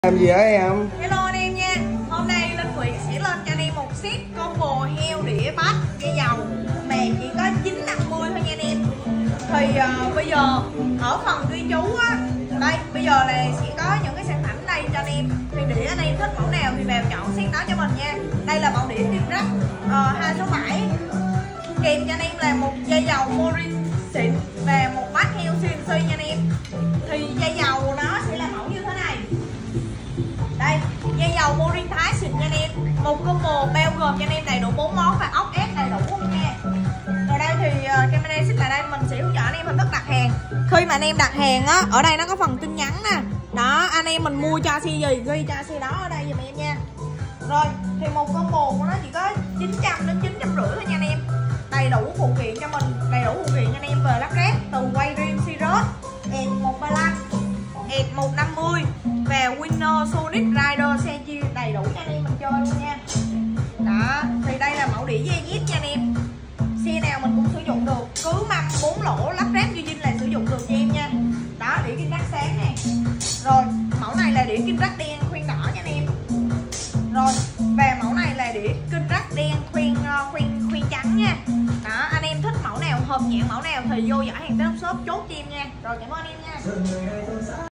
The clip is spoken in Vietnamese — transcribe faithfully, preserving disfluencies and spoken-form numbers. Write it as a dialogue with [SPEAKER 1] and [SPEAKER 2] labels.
[SPEAKER 1] Làm gì hả em?
[SPEAKER 2] Hello anh em nha. Hôm nay Linh Nguyễn sẽ lên cho anh em một set combo heo đĩa bát dây dầu mà chỉ có chín trăm năm mươi thôi nha anh em. Thì uh, bây giờ ở phần ghi chú á, đây bây giờ là sẽ có những cái sản phẩm đây cho anh em. Thì đĩa anh em thích mẫu nào thì vào chọn set đó cho mình nha. Đây là mẫu đĩa Kim Rắc uh, hai số bảy, kèm cho anh em là một dây dầu Morin xịn và một bát heo xê en xê nha anh em. Thì dây dầu nó sẽ là mẫu như thế này. Đây, dây dầu Morin Thái xịn nha anh em. Một combo bao gồm cho anh em đầy đủ bốn món và ốc ép đầy đủ luôn nha. Rồi đây thì uh, camera xích lại đây, mình sẽ hướng dẫn anh em hình thức đặt hàng. Khi mà anh em đặt hàng á, ở đây nó có phần tin nhắn nè. Đó, anh em mình mua cho xe gì, ghi cho xe đó ở đây giùm em nha. Rồi, thì một combo của nó chỉ có chín trăm đến chín trăm rưỡi thôi nha anh em. Đầy đủ phụ kiện cho mình, đầy đủ phụ kiện cho anh em về lắp ráp từ quay rim Sirius, ẹt một ba lăm, ẹt một năm mươi và Winner Sonic Rider xe chia đầy đủ cho anh em mình chơi luôn nha. Đó, thì đây là mẫu đĩa dây dít nha anh em. Xe nào mình cũng sử dụng được, cứ mâm bốn lỗ lắp ráp như zin là sử dụng được cho em nha. Đó, đĩa kim rắc sáng nè. Rồi, mẫu này là đĩa kim rắc đen khuyên đỏ nha anh em. Rồi, và mẫu này là đĩa kim rắc đen khuyên khuyên khuyên trắng nha. Đó, anh em thích mẫu nào, hợp nhãn mẫu nào thì vô giỏ hàng tới shop chốt cho em nha. Rồi, cảm ơn em nha.